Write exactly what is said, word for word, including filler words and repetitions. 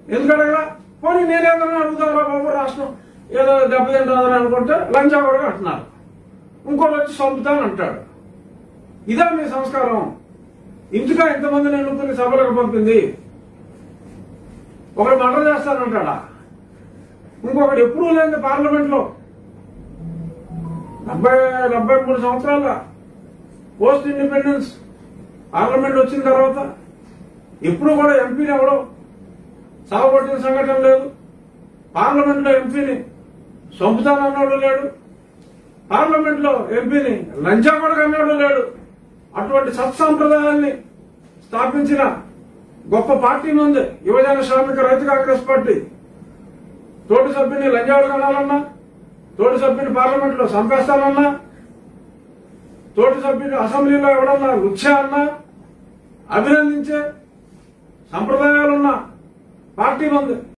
ఎందుకు అడగరా? పోనీ నేనేదన్నా అడుగుతారా బాబు, రాష్ట్రం ఏదో దెబ్బతింటుందని అనుకుంటే లంచా కూడా అంటున్నారు, ఇంకోటి వచ్చి చంపుతాను అంటాడు. ఇదా మీ సంస్కారం? ఇందుగా ఇంతమందిని ఎన్నుకుని సభలకు పంపింది. ఒకడు మర్డర్ చేస్తానంటాడా? ఇంకొకటి ఎప్పుడూ లేని పార్లమెంట్ లో డెబ్బై డెబ్బై మూడు సంవత్సరాల పోస్ట్ ఇండిపెండెన్స్ పార్లమెంట్ వచ్చిన తర్వాత ఎప్పుడు కూడా ఎంపీని ఎవడో సాగుపట్టిన సంఘటన లేదు. పార్లమెంట్ లో ఎంపీని చంపుతానన్నాడు లేడు, పార్లమెంట్ లో ఎంపీని లంచా కూడా కన్నాడు లేడు. అటువంటి సత్సాంప్రదాయాన్ని స్థాపించిన గొప్ప పార్టీ ఉంది యువజన శ్రామిక రైతు కాంగ్రెస్ పార్టీ. తోటి సభ్యుని లంజావుడు కనాలన్నా, తోటి సభ్యుని పార్లమెంట్ లో చంపేస్తానన్నా, తోటి సభ్యుని అసెంబ్లీలో ఎవడన్నా లుచ్చా అన్నా అభినందించే సంప్రదాయాలున్న పార్టీ ఉంది.